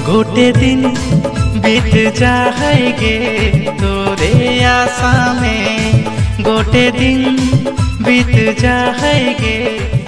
गोटे दिन बीत जाएगे तोरे आशा में, गोटे दिन बीत जाएगे।